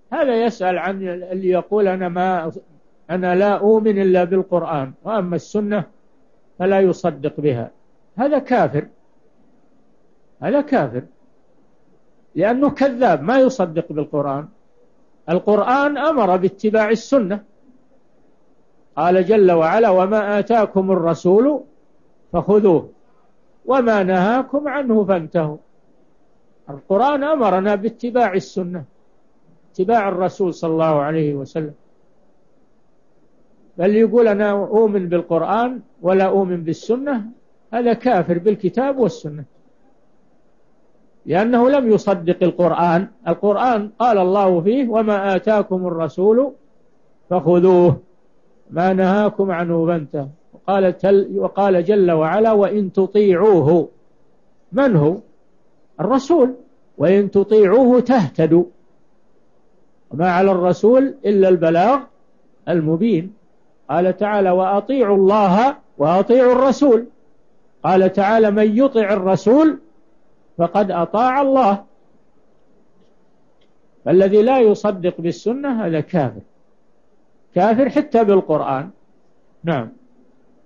هذا يسأل عن اللي يقول أنا لا أؤمن إلا بالقرآن، وأما السنة فلا يصدق بها. هذا كافر، هذا كافر، لأنه كذاب ما يصدق بالقرآن. القرآن أمر باتباع السنة، قال جل وعلا: وما آتاكم الرسول فخذوه وما نهاكم عنه فانتهوا. القرآن أمرنا باتباع السنة، اتباع الرسول صلى الله عليه وسلم. بل يقول أنا أؤمن بالقرآن ولا أؤمن بالسنة، هذا كافر بالكتاب والسنة، لأنه لم يصدق القرآن. القرآن قال الله فيه: وما آتاكم الرسول فخذوه ما نهاكم عنه فانتهوا. وقال جل وعلا: وإن تطيعوه. من هو؟ الرسول. وإن تطيعوه تهتدوا، وما على الرسول إلا البلاغ المبين. قال تعالى: وأطيعوا الله وأطيعوا الرسول. قال تعالى: من يطع الرسول فقد أطاع الله. فالذي لا يصدق بالسنة هذا كافر، كافر حتى بالقرآن. نعم.